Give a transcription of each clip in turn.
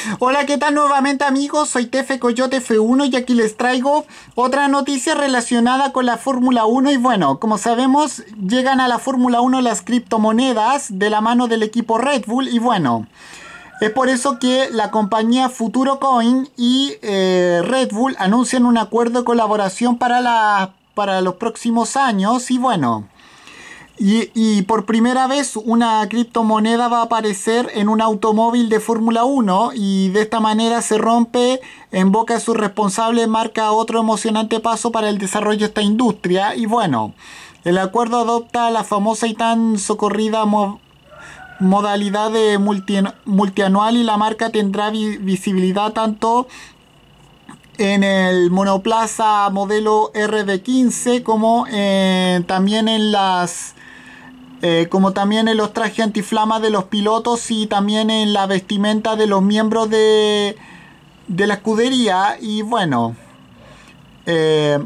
Hola, ¿qué tal nuevamente amigos? Soy Tefe Coyote F1 y aquí les traigo otra noticia relacionada con la Fórmula 1 y bueno, como sabemos, llegan a la Fórmula 1 las criptomonedas de la mano del equipo Red Bull y bueno, es por eso que la compañía Futuro Coin y Red Bull anuncian un acuerdo de colaboración para los próximos años y bueno. Y por primera vez una criptomoneda va a aparecer en un automóvil de Fórmula 1 y de esta manera se rompe en boca de su responsable, marca otro emocionante paso para el desarrollo de esta industria y bueno, el acuerdo adopta la famosa y tan socorrida modalidad de multianual y la marca tendrá visibilidad tanto en el monoplaza modelo RB15 como también en como también en los trajes antiflamas de los pilotos y también en la vestimenta de los miembros de la escudería y bueno, eh,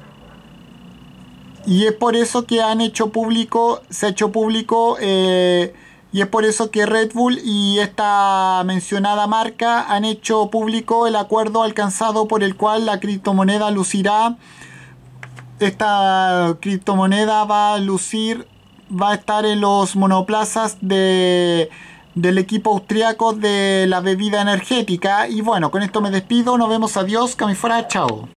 y es por eso que se ha hecho público y es por eso que Red Bull y esta mencionada marca han hecho público el acuerdo alcanzado por el cual la criptomoneda lucirá. Esta criptomoneda va a estar en los monoplazas del equipo austriaco de la bebida energética. Y bueno, con esto me despido, nos vemos, adiós, que me fuera, chao.